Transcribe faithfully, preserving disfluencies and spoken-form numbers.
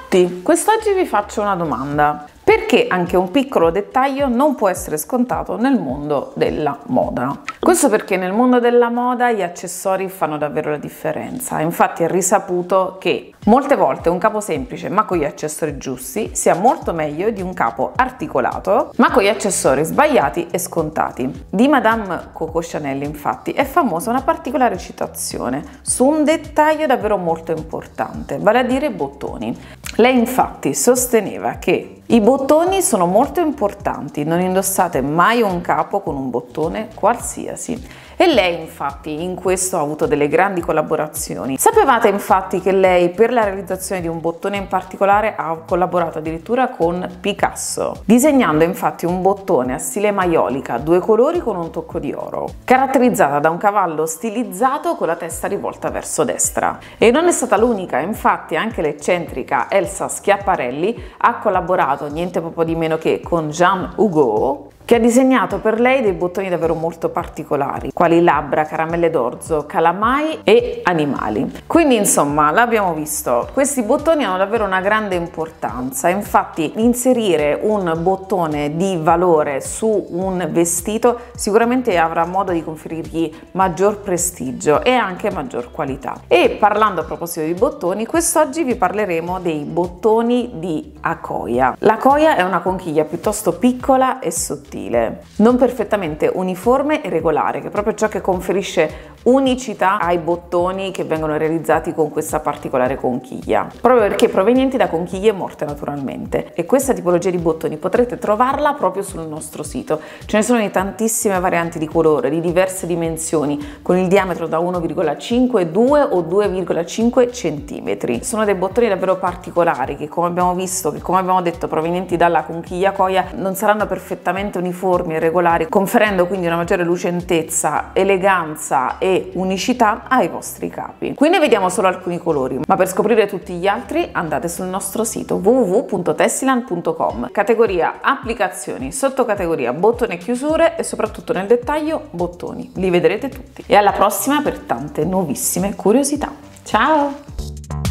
tutti, quest'oggi vi faccio una domanda. Perché anche un piccolo dettaglio non può essere scontato nel mondo della moda? Questo perché nel mondo della moda gli accessori fanno davvero la differenza. Infatti è risaputo che molte volte un capo semplice ma con gli accessori giusti sia molto meglio di un capo articolato ma con gli accessori sbagliati e scontati. Di Madame Coco Chanel infatti è famosa una particolare citazione su un dettaglio davvero molto importante, vale a dire i bottoni. Lei infatti sosteneva che i bottoni sono molto importanti, non indossate mai un capo con un bottone qualsiasi. E lei infatti in questo ha avuto delle grandi collaborazioni. Sapevate infatti che lei per la realizzazione di un bottone in particolare ha collaborato addirittura con Picasso, disegnando infatti un bottone a stile maiolica, due colori con un tocco di oro, caratterizzata da un cavallo stilizzato con la testa rivolta verso destra. E non è stata l'unica, infatti anche l'eccentrica Elsa Schiaparelli ha collaborato niente proprio di meno che con Jean Hugo, che ha disegnato per lei dei bottoni davvero molto particolari, quali labbra, caramelle d'orzo, calamai e animali. Quindi insomma, l'abbiamo visto, questi bottoni hanno davvero una grande importanza, infatti inserire un bottone di valore su un vestito sicuramente avrà modo di conferirgli maggior prestigio e anche maggior qualità. E parlando a proposito di bottoni, quest'oggi vi parleremo dei bottoni di Akoya. L'Akoya è una conchiglia piuttosto piccola e sottile, non perfettamente uniforme e regolare, che è proprio ciò che conferisce unicità ai bottoni che vengono realizzati con questa particolare conchiglia, proprio perché provenienti da conchiglie morte naturalmente. E questa tipologia di bottoni potrete trovarla proprio sul nostro sito. Ce ne sono di tantissime varianti di colore, di diverse dimensioni, con il diametro da uno virgola cinque, due o due virgola cinque centimetri. Sono dei bottoni davvero particolari che, come abbiamo visto, che come abbiamo detto provenienti dalla conchiglia Akoya, non saranno perfettamente uniformi e regolari, conferendo quindi una maggiore lucentezza, eleganza e unicità ai vostri capi. Qui ne vediamo solo alcuni colori, ma per scoprire tutti gli altri andate sul nostro sito w w w punto tessiland punto com, categoria applicazioni, sottocategoria bottoni e chiusure e soprattutto nel dettaglio bottoni. Li vedrete tutti. E alla prossima per tante nuovissime curiosità. Ciao!